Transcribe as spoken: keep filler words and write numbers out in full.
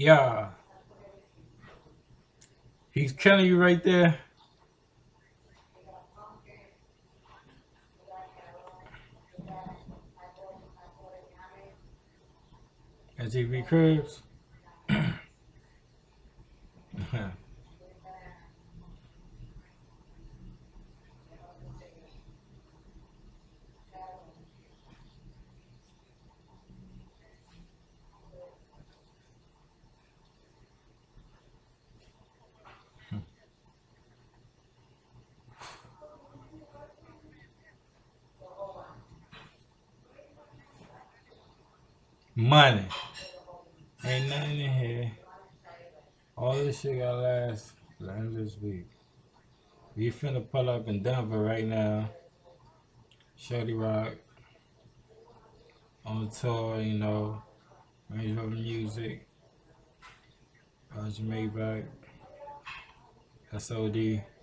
Yeah, he's killing you right there. S T V Cribs. Money. Ain't nothing in here. All this shit gotta last the end of this week. We finna pull up in Denver right now. Shorty Rock on tour, you know. Range Rover Music. Uh, Maybach. S O D.